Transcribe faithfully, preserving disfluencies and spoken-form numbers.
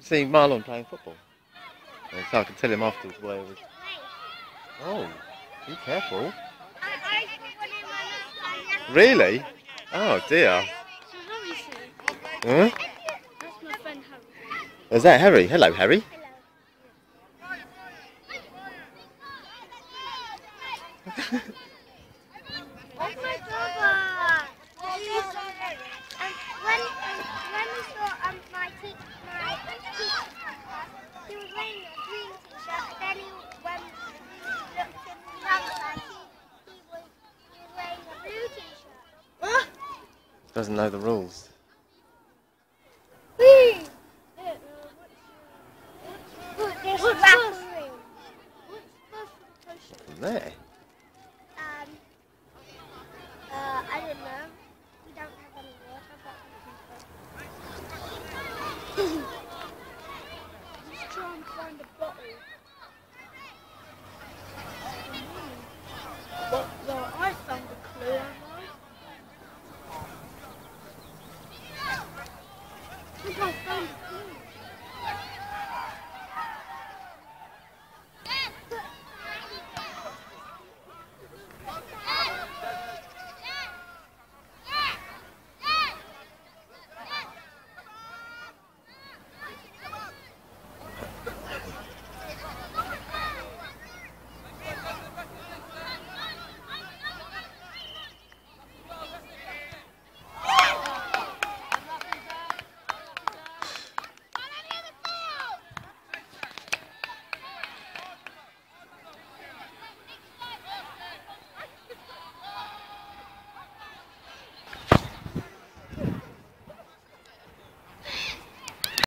See Marlon playing football. And so I can tell him afterwards where he was. Oh, be careful. Really? Oh dear. Huh? That's my friend Harry. Is that Harry? Hello, Harry. Oh my God! And when when we saw um my teacher, my teacher, he was wearing a green t-shirt. And then he, when we looked in the other side, he, he was he was wearing a blue t-shirt. Doesn't know the rules. Whee! This referee. From there. Um. Uh, I don't know. We don't have any water, but we can. Let's try and find a bottle.